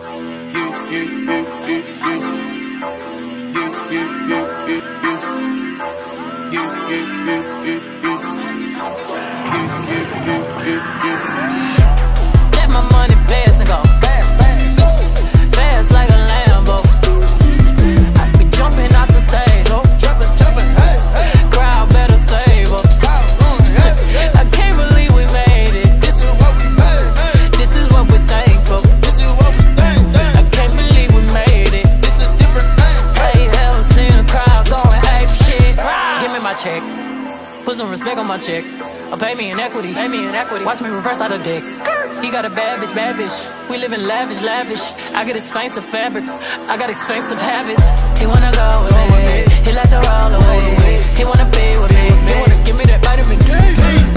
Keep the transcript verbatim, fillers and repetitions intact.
Step my money fast and go fast, fast, fast like a Lambo. I be jumping out the stage, oh, jumping, jumping, hey, hey. Crowd better save up. I can't believe we made it. This is what we made. This is what we're thankful. This is what we think. I can't believe we made it. This is a different thing. Hey, ever seen a crowd going ape shit? Give me my check. Put some respect on my check. Or pay me in equity, pay me in equity. Watch me reverse out of dicks. He got a bad bitch, bad bitch. We live in lavish, lavish. I get expensive fabrics, I got expensive habits. He wanna go with me, he like to roll away. He wanna be with me, he wanna give me that vitamin D.